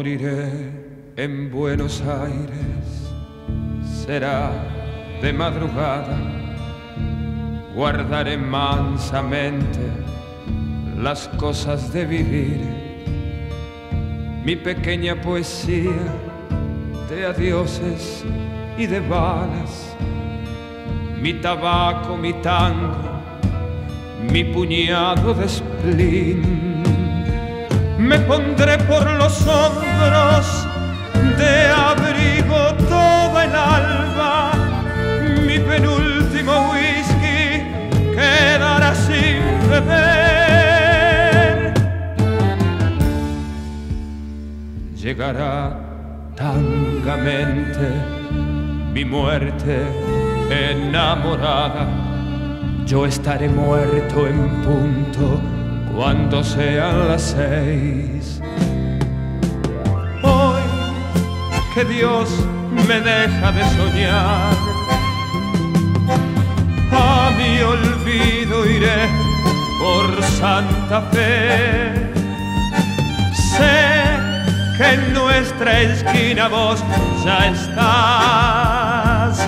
Moriré en Buenos Aires, será de madrugada. Guardaré mansamente las cosas de vivir, mi pequeña poesía de adioses y de balas, mi tabaco, mi tango, mi puñado de spleen. Me pondré por los hombros de abrigo todo el alba, mi penúltimo whisky quedará sin beber. Llegará tangamente mi muerte enamorada. Yo estaré muerto en punto cuando sean las 6. Hoy que Dios me deja de soñar, a mi olvido iré por Santa Fe. Sé que en nuestra esquina vos ya estás,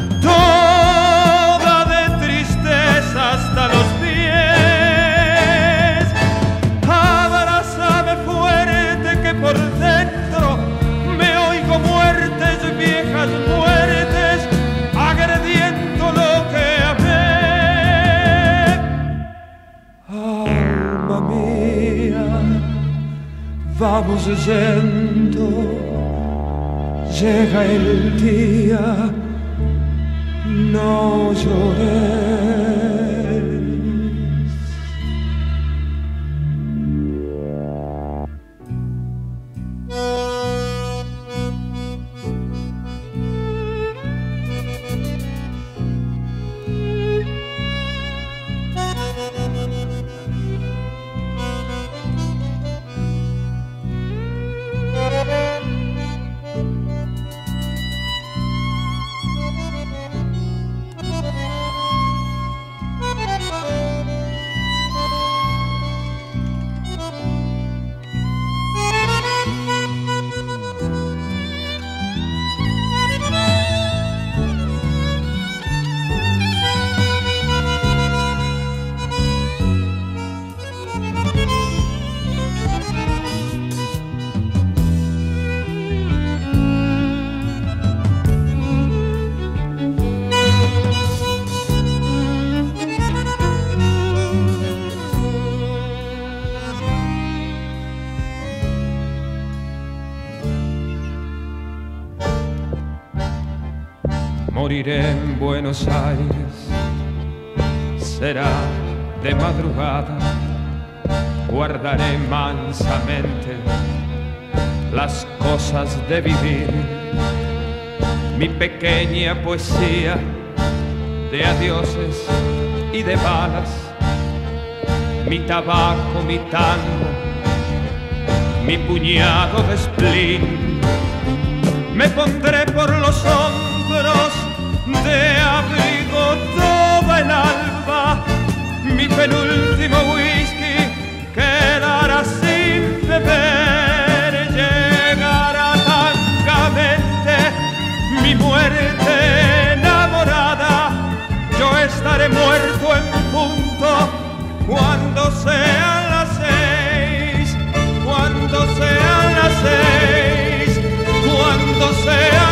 toda de tristeza hasta los pies. Abrázame fuerte que por dentro me oigo muertes, viejas muertes, agrediendo lo que amé. Alma mía, vamos yendo, llega el día, no llores. Moriré en Buenos Aires, será de madrugada. Guardaré mansamente las cosas de vivir, mi pequeña poesía de adioses y de balas, mi tabaco, mi tango, mi puñado de spleen. Me pondré por los hombros de abrigo toda el alba, mi penúltimo whisky quedará sin beber. Llegará tangamente mi muerte enamorada. Yo estaré muerto en punto cuando sean las 6, cuando sean las 6, cuando sean